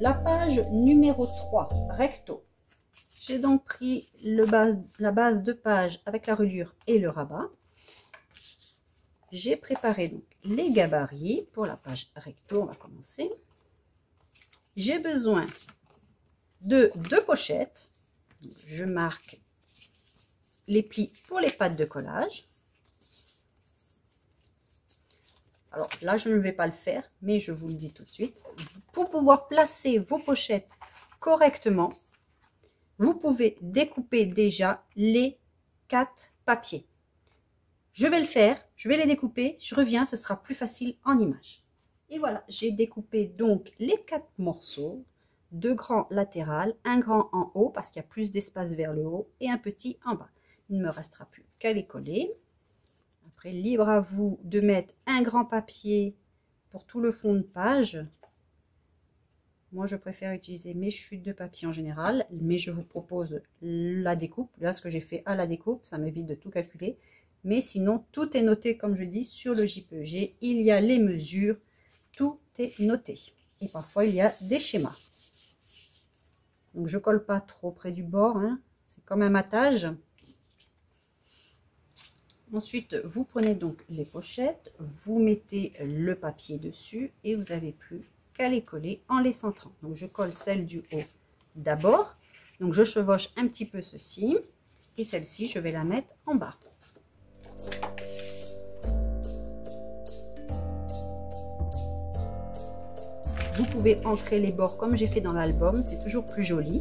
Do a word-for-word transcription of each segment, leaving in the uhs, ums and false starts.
la page numéro trois, recto. J'ai donc pris le base, la base de page avec la reliure et le rabat. J'ai préparé donc les gabarits pour la page recto. On va commencer. J'ai besoin de deux pochettes. Je marque les plis pour les pattes de collage. Alors là, je ne vais pas le faire, mais je vous le dis tout de suite. Pour pouvoir placer vos pochettes correctement, vous pouvez découper déjà les quatre papiers. Je vais le faire, je vais les découper, je reviens, ce sera plus facile en image. Et voilà, j'ai découpé donc les quatre morceaux, deux grands latérales, un grand en haut parce qu'il y a plus d'espace vers le haut et un petit en bas. Il ne me restera plus qu'à les coller. Après, libre à vous de mettre un grand papier pour tout le fond de page. Moi, je préfère utiliser mes chutes de papier en général, mais je vous propose la découpe. Là, ce que j'ai fait à la découpe, ça m'évite de tout calculer. Mais sinon, tout est noté, comme je dis, sur le J P E G. Il y a les mesures, tout est noté. Et parfois, il y a des schémas. Donc, je colle pas trop près du bord, hein. C'est comme un matage. Ensuite, vous prenez donc les pochettes, vous mettez le papier dessus et vous n'avez plus qu'à les coller en les centrant. Donc, je colle celle du haut d'abord. Donc, je chevauche un petit peu ceci et celle-ci, je vais la mettre en bas. Vous pouvez ancrer les bords comme j'ai fait dans l'album, c'est toujours plus joli.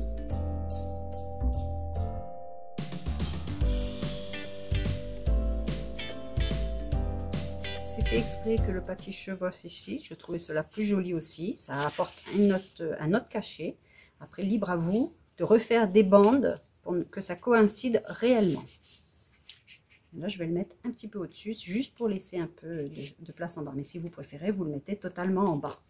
C'est fait exprès que le papier chevauche ici, je trouvais cela plus joli aussi, ça apporte un autre, un autre cachet. Après, libre à vous de refaire des bandes pour que ça coïncide réellement. Là, je vais le mettre un petit peu au-dessus, juste pour laisser un peu de, de place en bas. Mais si vous préférez, vous le mettez totalement en bas.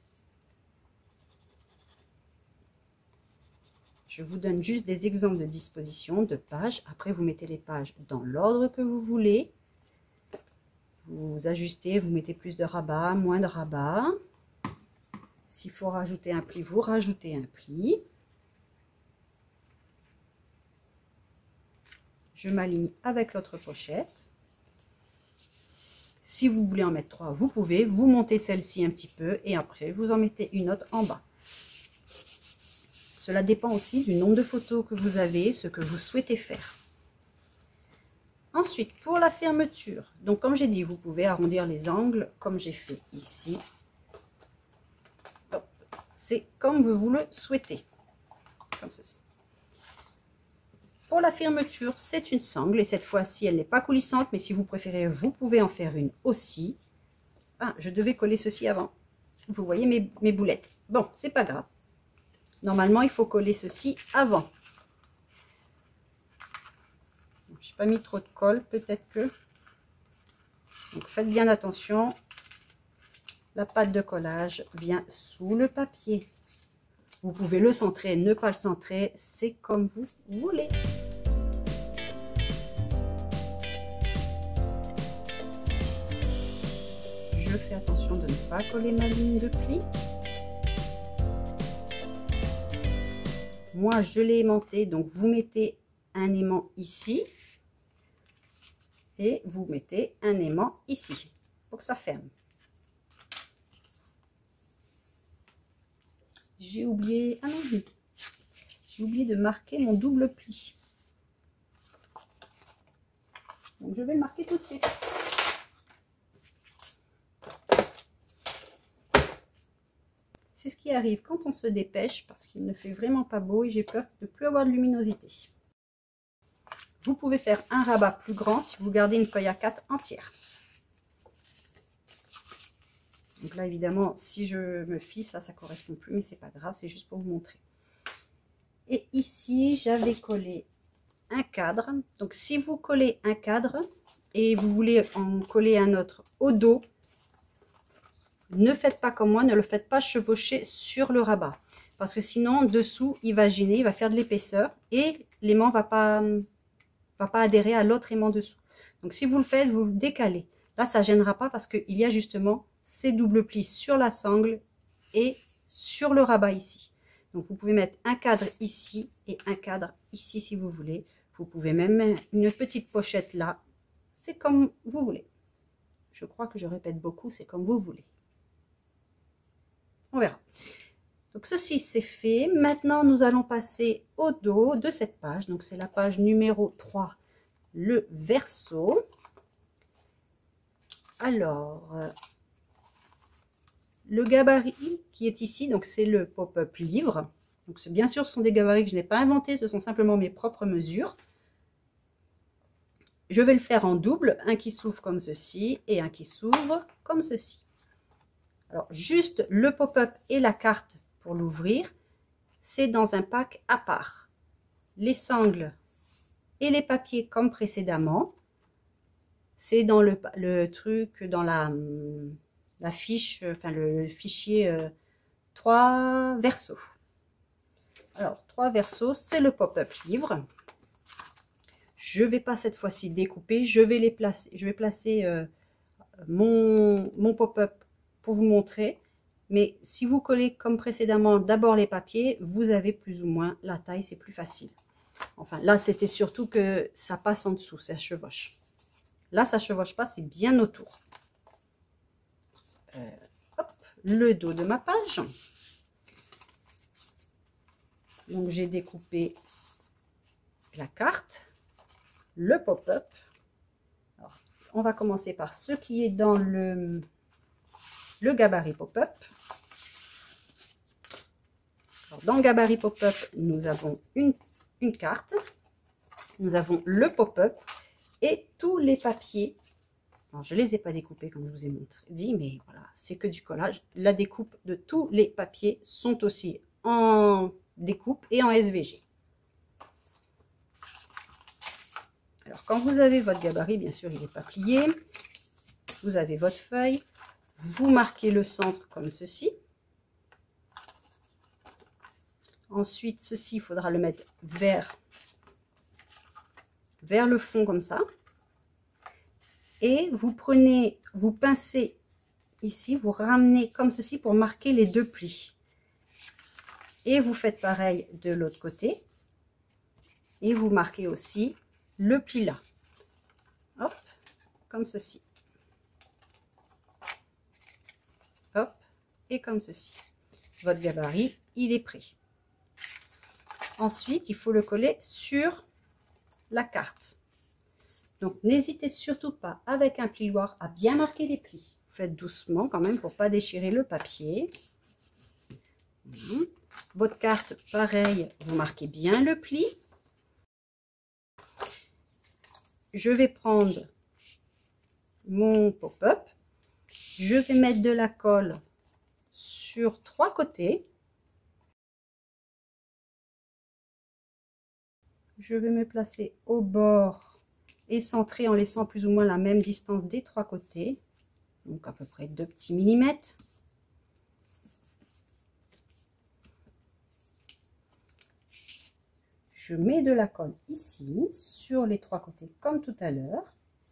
Je vous donne juste des exemples de disposition de pages. Après, vous mettez les pages dans l'ordre que vous voulez. Vous ajustez, vous mettez plus de rabat, moins de rabat. S'il faut rajouter un pli, vous rajoutez un pli. Je m'aligne avec l'autre pochette. Si vous voulez en mettre trois, vous pouvez. Vous montez celle-ci un petit peu et après, vous en mettez une autre en bas. Cela dépend aussi du nombre de photos que vous avez, ce que vous souhaitez faire. Ensuite, pour la fermeture, donc comme j'ai dit, vous pouvez arrondir les angles comme j'ai fait ici. C'est comme vous le souhaitez, comme ceci. Pour la fermeture, c'est une sangle et cette fois-ci, elle n'est pas coulissante, mais si vous préférez, vous pouvez en faire une aussi. Ah, je devais coller ceci avant. Vous voyez mes, mes boulettes. Bon, c'est pas grave. Normalement, il faut coller ceci avant. Je n'ai pas mis trop de colle, peut-être que. Donc, faites bien attention. La pâte de collage vient sous le papier. Vous pouvez le centrer, ne pas le centrer, c'est comme vous voulez. Je fais attention de ne pas coller ma ligne de pli. Moi, je l'ai aimanté, donc vous mettez un aimant ici et vous mettez un aimant ici pour que ça ferme. J'ai oublié, ah non, j'ai oublié de marquer mon double pli. Donc, je vais le marquer tout de suite. C'est ce qui arrive quand on se dépêche parce qu'il ne fait vraiment pas beau et j'ai peur de ne plus avoir de luminosité. Vous pouvez faire un rabat plus grand si vous gardez une feuille A quatre entière. Donc là, évidemment, si je me fixe, là, ça ne correspond plus, mais c'est pas grave, c'est juste pour vous montrer. Et ici, j'avais collé un cadre. Donc, si vous collez un cadre et vous voulez en coller un autre au dos, ne faites pas comme moi, ne le faites pas chevaucher sur le rabat. Parce que sinon, dessous, il va gêner, il va faire de l'épaisseur et l'aimant ne va pas, va pas adhérer à l'autre aimant dessous. Donc, si vous le faites, vous le décalez. Là, ça ne gênera pas parce qu'il y a justement ces doubles plis sur la sangle et sur le rabat ici. Donc vous pouvez mettre un cadre ici et un cadre ici si vous voulez. Vous pouvez même mettre une petite pochette là. C'est comme vous voulez. Je crois que je répète beaucoup, c'est comme vous voulez. On verra. Donc ceci c'est fait. Maintenant nous allons passer au dos de cette page. Donc c'est la page numéro trois, le verso. Alors, euh, le gabarit qui est ici, donc c'est le pop-up livre. Donc bien sûr ce sont des gabarits que je n'ai pas inventés, ce sont simplement mes propres mesures. Je vais le faire en double, un qui s'ouvre comme ceci et un qui s'ouvre comme ceci. Alors juste le pop-up et la carte pour l'ouvrir, c'est dans un pack à part. Les sangles et les papiers comme précédemment, c'est dans le, le truc, dans la, la fiche, enfin le, le fichier euh, trois versos. Alors trois versos, c'est le pop-up livre. Je ne vais pas cette fois-ci découper, je vais les placer, je vais placer euh, mon, mon pop-up pour vous montrer. Mais si vous collez comme précédemment d'abord les papiers, vous avez plus ou moins la taille, c'est plus facile. Enfin là c'était surtout que ça passe en dessous, ça chevauche. Là ça chevauche pas, c'est bien autour. Euh, hop, le dos de ma page. Donc j'ai découpé la carte, le pop-up. On va commencer par ce qui est dans le, le gabarit pop-up. Dans le gabarit pop-up, nous avons une, une carte, nous avons le pop-up et tous les papiers. Alors, je ne les ai pas découpés comme je vous ai montré, dit, mais voilà, c'est que du collage. La découpe de tous les papiers sont aussi en découpe et en S V G. Alors, quand vous avez votre gabarit, bien sûr, il n'est pas plié. Vous avez votre feuille. Vous marquez le centre comme ceci. Ensuite, ceci, il faudra le mettre vers, vers le fond comme ça. Et vous prenez, vous pincez ici, vous ramenez comme ceci pour marquer les deux plis. Et vous faites pareil de l'autre côté. Et vous marquez aussi le pli là. Hop, comme ceci. Hop, et comme ceci. Votre gabarit, il est prêt. Ensuite, il faut le coller sur la carte. Donc, n'hésitez surtout pas, avec un plioir, à bien marquer les plis. Faites doucement quand même pour pas déchirer le papier. Votre carte, pareil, vous marquez bien le pli. Je vais prendre mon pop-up. Je vais mettre de la colle sur trois côtés. Je vais me placer au bord et centrer en laissant plus ou moins la même distance des trois côtés. Donc à peu près deux petits millimètres. Je mets de la colle ici, sur les trois côtés, comme tout à l'heure.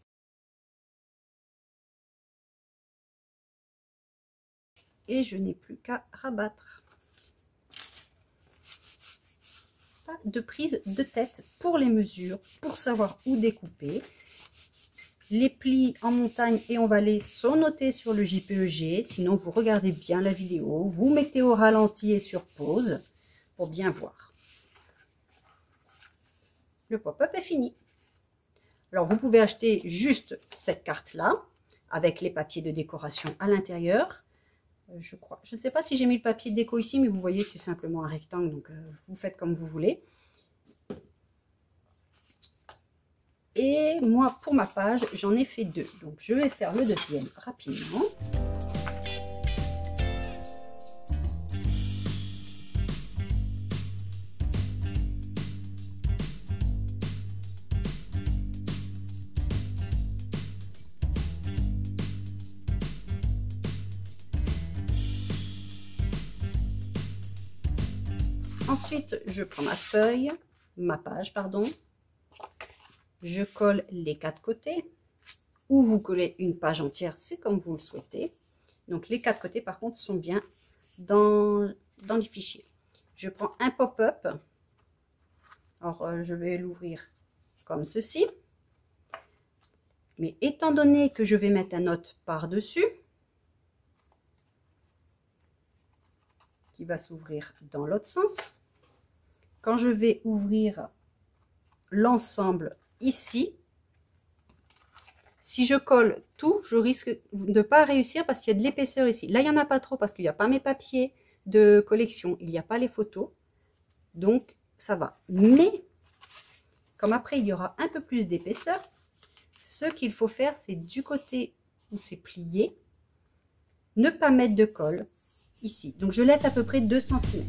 Et je n'ai plus qu'à rabattre. Pas de prise de tête pour les mesures, pour savoir où découper. Les plis en montagne et en vallée sont notés sur le J P E G. Sinon, vous regardez bien la vidéo, vous mettez au ralenti et sur pause pour bien voir. Le pop-up est fini. Alors, vous pouvez acheter juste cette carte-là, avec les papiers de décoration à l'intérieur. Je crois, je ne sais pas si j'ai mis le papier de déco ici, mais vous voyez, c'est simplement un rectangle, donc euh, vous faites comme vous voulez. Et moi, pour ma page, j'en ai fait deux. Donc, je vais faire le deuxième rapidement. Ensuite, je prends ma feuille, ma page, pardon. Je colle les quatre côtés. Ou vous collez une page entière, c'est comme vous le souhaitez. Donc, les quatre côtés, par contre, sont bien dans, dans les fichiers. Je prends un pop-up. Alors, euh, je vais l'ouvrir comme ceci. Mais étant donné que je vais mettre un note par-dessus, qui va s'ouvrir dans l'autre sens, quand je vais ouvrir l'ensemble ici, si je colle tout, je risque de ne pas réussir parce qu'il y a de l'épaisseur ici. Là, il n'y en a pas trop parce qu'il n'y a pas mes papiers de collection, il n'y a pas les photos. Donc, ça va. Mais, comme après, il y aura un peu plus d'épaisseur, ce qu'il faut faire, c'est du côté où c'est plié, ne pas mettre de colle ici. Donc, je laisse à peu près deux centimètres.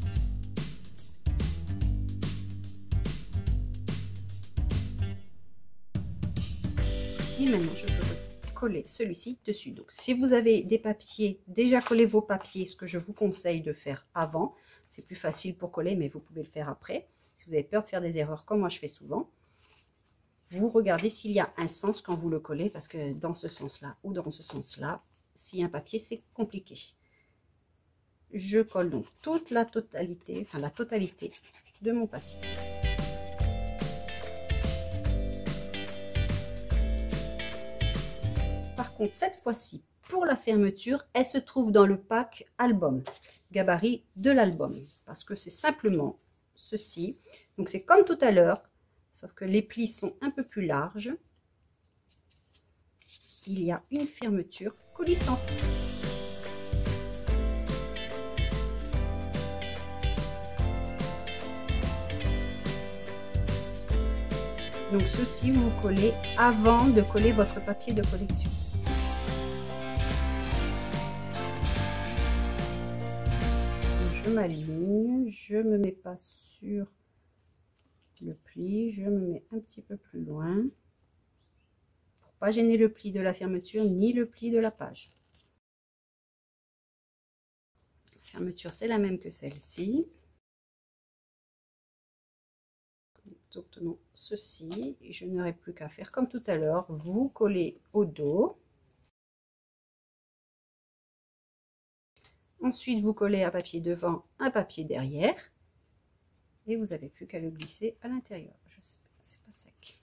Et maintenant, je peux coller celui-ci dessus. Donc, si vous avez des papiers, déjà collez vos papiers, ce que je vous conseille de faire avant. C'est plus facile pour coller, mais vous pouvez le faire après. Si vous avez peur de faire des erreurs, comme moi je fais souvent, vous regardez s'il y a un sens quand vous le collez, parce que dans ce sens-là ou dans ce sens-là, s'il y a un papier, c'est compliqué. Je colle donc toute la totalité, enfin la totalité de mon papier. Par contre, cette fois-ci, pour la fermeture, elle se trouve dans le pack album, gabarit de l'album, parce que c'est simplement ceci. Donc c'est comme tout à l'heure, sauf que les plis sont un peu plus larges. Il y a une fermeture coulissante. Donc ceci, vous collez avant de coller votre papier de collection. Je m'aligne, je me mets pas sur le pli, je me mets un petit peu plus loin pour pas gêner le pli de la fermeture ni le pli de la page. La fermeture, c'est la même que celle-ci. Nous obtenons ceci et je n'aurai plus qu'à faire comme tout à l'heure, vous collez au dos. Ensuite, vous collez un papier devant, un papier derrière. Et vous n'avez plus qu'à le glisser à l'intérieur. Je sais pas, c'est pas sec.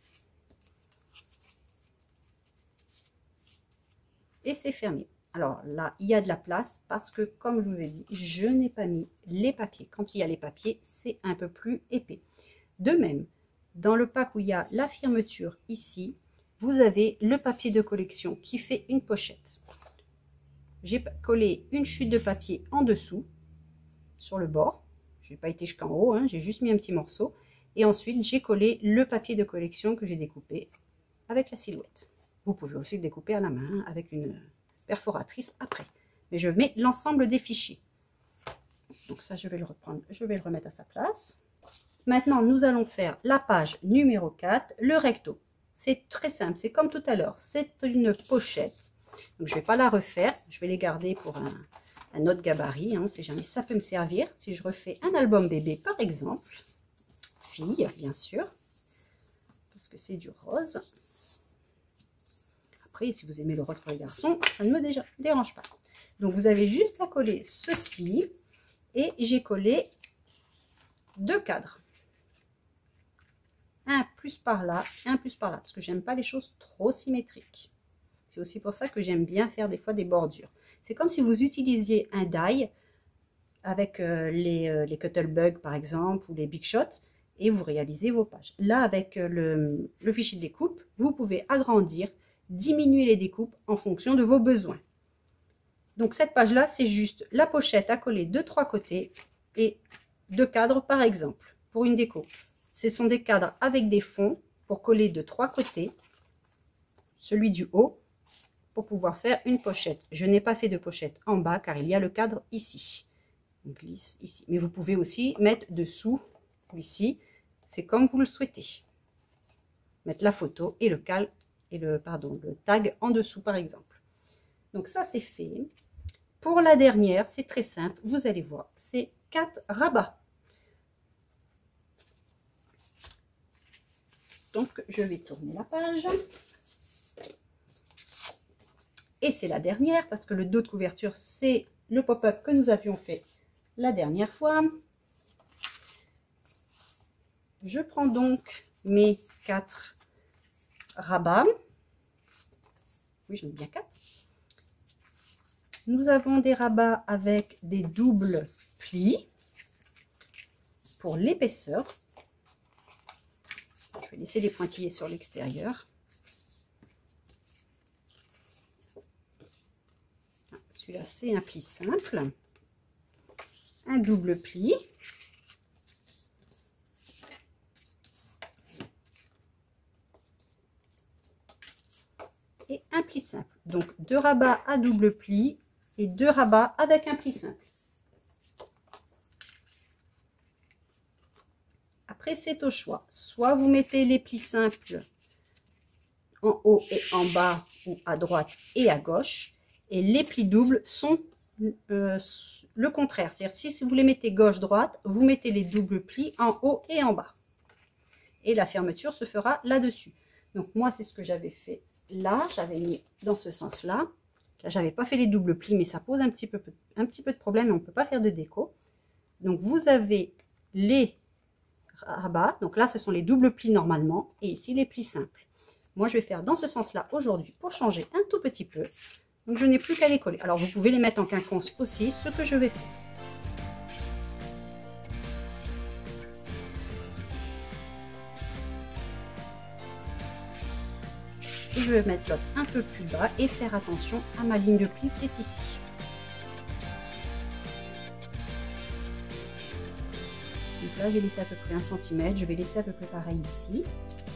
Et c'est fermé. Alors là, il y a de la place parce que, comme je vous ai dit, je n'ai pas mis les papiers. Quand il y a les papiers, c'est un peu plus épais. De même, dans le pack où il y a la fermeture ici, vous avez le papier de collection qui fait une pochette. J'ai collé une chute de papier en dessous, sur le bord. Je n'ai pas été jusqu'en haut, hein, j'ai juste mis un petit morceau. Et ensuite, j'ai collé le papier de collection que j'ai découpé avec la silhouette. Vous pouvez aussi le découper à la main avec une perforatrice après. Mais je mets l'ensemble des fichiers. Donc ça, je vais le reprendre, je vais le remettre à sa place. Maintenant, nous allons faire la page numéro quatre, le recto. C'est très simple, c'est comme tout à l'heure. C'est une pochette. Donc, je ne vais pas la refaire. Je vais les garder pour un, un autre gabarit. Hein, si jamais ça peut me servir. Si je refais un album bébé, par exemple. Fille, bien sûr. Parce que c'est du rose. Après, si vous aimez le rose pour les garçons, ça ne me déjà, dérange pas. Donc, vous avez juste à coller ceci. Et j'ai collé deux cadres. Un plus par là et un plus par là. Parce que j'aime pas les choses trop symétriques. C'est aussi pour ça que j'aime bien faire des fois des bordures. C'est comme si vous utilisiez un die avec euh, les, euh, les Cuttlebug par exemple ou les Big Shot et vous réalisez vos pages. Là avec euh, le, le fichier de découpe, vous pouvez agrandir, diminuer les découpes en fonction de vos besoins. Donc cette page là, c'est juste la pochette à coller de trois côtés et deux cadres par exemple pour une déco. Ce sont des cadres avec des fonds pour coller de trois côtés, celui du haut, pour pouvoir faire une pochette. Je n'ai pas fait de pochette en bas car il y a le cadre ici. On glisse ici. Mais vous pouvez aussi mettre dessous ou ici. C'est comme vous le souhaitez. Mettre la photo et le cal et le pardon le tag en dessous par exemple. Donc ça c'est fait. Pour la dernière, c'est très simple. Vous allez voir, c'est quatre rabats. Donc je vais tourner la page. Et c'est la dernière parce que le dos de couverture, c'est le pop-up que nous avions fait la dernière fois. Je prends donc mes quatre rabats. Oui, j'en ai bien quatre. Nous avons des rabats avec des doubles plis pour l'épaisseur. Je vais laisser les pointillés sur l'extérieur. Celui-là, c'est un pli simple. Un double pli. Et un pli simple. Donc, deux rabats à double pli et deux rabats avec un pli simple. Après, c'est au choix. Soit vous mettez les plis simples en haut et en bas, ou à droite et à gauche. Et les plis doubles sont euh, le contraire. C'est-à-dire, si, si vous les mettez gauche-droite, vous mettez les doubles plis en haut et en bas. Et la fermeture se fera là-dessus. Donc, moi, c'est ce que j'avais fait là. J'avais mis dans ce sens-là. Là, j'avais pas fait les doubles plis, mais ça pose un petit peu, un petit peu de problème et on ne peut pas faire de déco. Donc, vous avez les rabats. Donc là, ce sont les doubles plis normalement. Et ici, les plis simples. Moi, je vais faire dans ce sens-là aujourd'hui pour changer un tout petit peu. Donc, je n'ai plus qu'à les coller. Alors, vous pouvez les mettre en quinconce aussi, ce que je vais faire. Et je vais mettre l'autre un peu plus bas et faire attention à ma ligne de pli qui est ici. Donc là, j'ai laissé à peu près un centimètre. Je vais laisser à peu près pareil ici.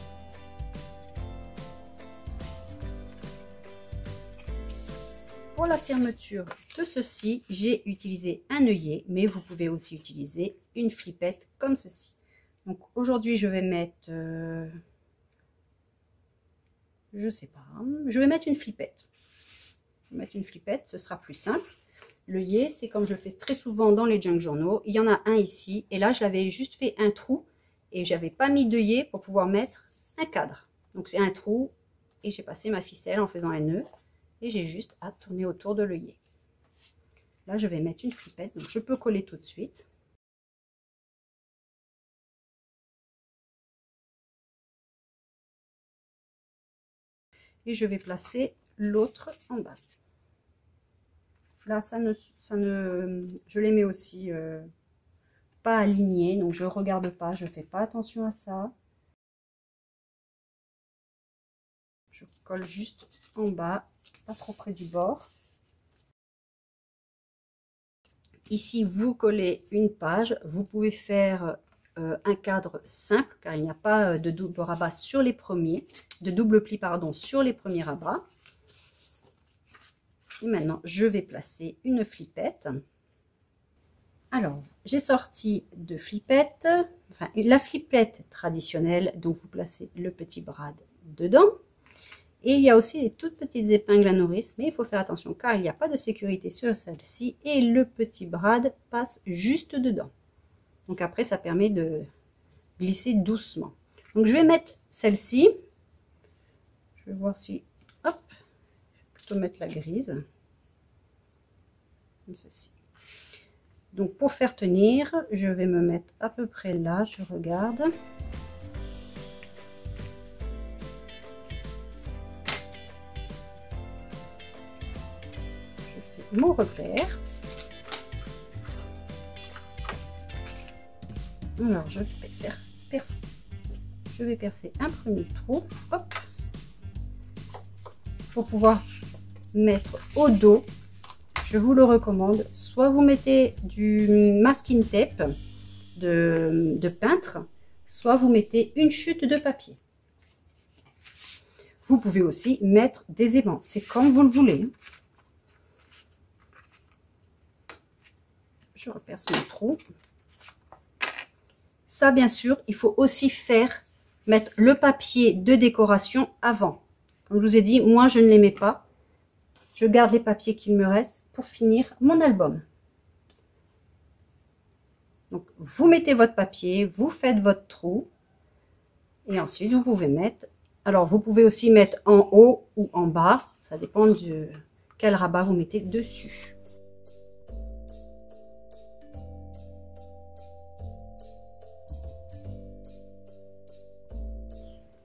Pour la fermeture de ceci, j'ai utilisé un œillet, mais vous pouvez aussi utiliser une flippette comme ceci. Donc aujourd'hui, je vais mettre, euh, je sais pas, je vais mettre une flippette. Je vais mettre une flippette, ce sera plus simple. L'œillet, c'est comme je le fais très souvent dans les junk journaux. Il y en a un ici, et là, je l'avais juste fait un trou, et j'avais pas mis d'œillet pour pouvoir mettre un cadre. Donc c'est un trou, et j'ai passé ma ficelle en faisant un nœud. Et j'ai juste à tourner autour de l'œillet. Là, je vais mettre une flippette, donc je peux coller tout de suite. Et je vais placer l'autre en bas. Là, ça ne, ça ne, je les mets aussi euh, pas alignés, donc je ne regarde pas, je ne fais pas attention à ça. Je colle juste en bas, pas trop près du bord. Ici, vous collez une page. Vous pouvez faire euh, un cadre simple, car il n'y a pas de double rabat sur les premiers, de double pli, pardon, sur les premiers rabats. Et maintenant, je vais placer une flippette. Alors, j'ai sorti deux flippettes, enfin, la flippette traditionnelle, donc vous placez le petit brad dedans. Et il y a aussi des toutes petites épingles à nourrice, mais il faut faire attention car il n'y a pas de sécurité sur celle-ci et le petit brad passe juste dedans. Donc après, ça permet de glisser doucement. Donc je vais mettre celle-ci. Je vais voir si, hop, je vais plutôt mettre la grise, comme ceci. Donc pour faire tenir, je vais me mettre à peu près là, je regarde. Mon repère. Alors je vais percer, percer. Je vais percer un premier trou, hop, pour pouvoir mettre au dos. Je vous le recommande. Soit vous mettez du masking tape de, de peintre, soit vous mettez une chute de papier. Vous pouvez aussi mettre des aimants. C'est comme vous le voulez. Je reperce mon trou. Ça, bien sûr, il faut aussi faire, mettre le papier de décoration avant. Comme je vous ai dit, moi, je ne les mets pas. Je garde les papiers qu'il me reste pour finir mon album. Donc, vous mettez votre papier, vous faites votre trou. Et ensuite, vous pouvez mettre... Alors, vous pouvez aussi mettre en haut ou en bas. Ça dépend de quel rabat vous mettez dessus.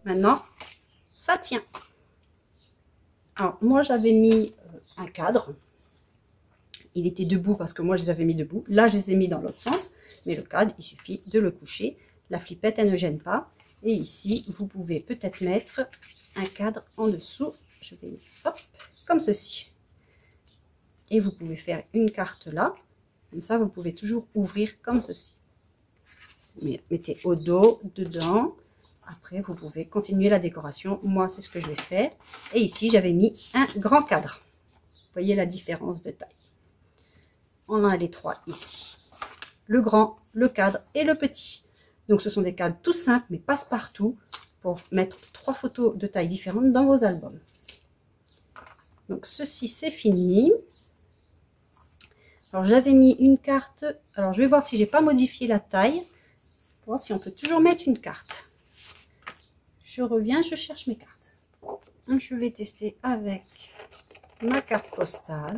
Maintenant, ça tient. Alors, moi, j'avais mis un cadre. Il était debout parce que moi, je les avais mis debout. Là, je les ai mis dans l'autre sens. Mais le cadre, il suffit de le coucher. La flippette, elle ne gêne pas. Et ici, vous pouvez peut-être mettre un cadre en dessous. Je vais, hop, comme ceci. Et vous pouvez faire une carte là. Comme ça, vous pouvez toujours ouvrir comme ceci. Mais mettez au dos, dedans. Après, vous pouvez continuer la décoration. Moi, c'est ce que je vais faire. Et ici, j'avais mis un grand cadre. Vous voyez la différence de taille. On a les trois ici. Le grand, le cadre et le petit. Donc, ce sont des cadres tout simples, mais passe-partout pour mettre trois photos de taille différentes dans vos albums. Donc, ceci, c'est fini. Alors, j'avais mis une carte. Alors, je vais voir si j'ai pas modifié la taille. Pour voir si on peut toujours mettre une carte. Je reviens, je cherche mes cartes. Je vais tester avec ma carte postale.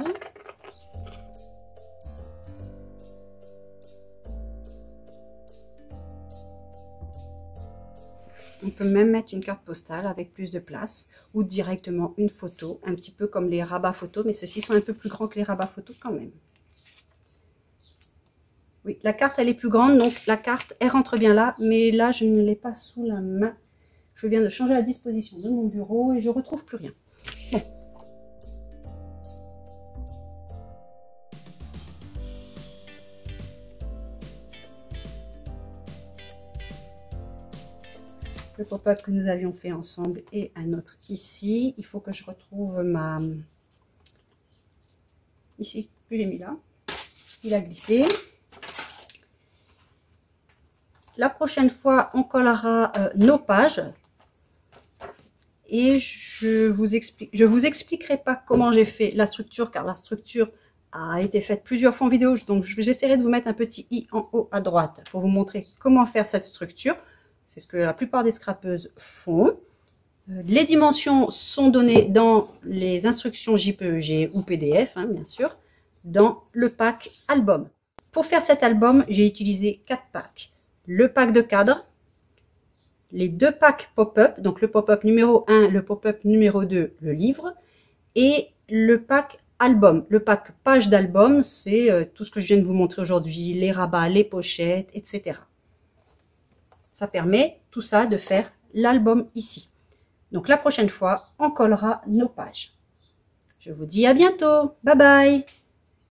On peut même mettre une carte postale avec plus de place ou directement une photo, un petit peu comme les rabats photos, mais ceux-ci sont un peu plus grands que les rabats photos quand même. Oui, la carte elle est plus grande, donc la carte elle rentre bien là, mais là je ne l'ai pas sous la main. Je viens de changer la disposition de mon bureau et je retrouve plus rien. Bon. Le pop-up que nous avions fait ensemble et un autre ici. Il faut que je retrouve ma... Ici, je l'ai mis là. Il a glissé. La prochaine fois, on collera euh, nos pages. Et je vous explique, je vous expliquerai pas comment j'ai fait la structure, car la structure a été faite plusieurs fois en vidéo. Donc, j'essaierai de vous mettre un petit i en haut à droite pour vous montrer comment faire cette structure. C'est ce que la plupart des scrapeuses font. Les dimensions sont données dans les instructions J P E G ou P D F, hein, bien sûr, dans le pack album. Pour faire cet album, j'ai utilisé quatre packs. Le pack de cadre, les deux packs pop-up, donc le pop-up numéro un, le pop-up numéro deux, le livre, et le pack album. Le pack page d'album, c'est euh, tout ce que je viens de vous montrer aujourd'hui, les rabats, les pochettes, et cetera. Ça permet tout ça de faire l'album ici. Donc la prochaine fois, on collera nos pages. Je vous dis à bientôt. Bye bye.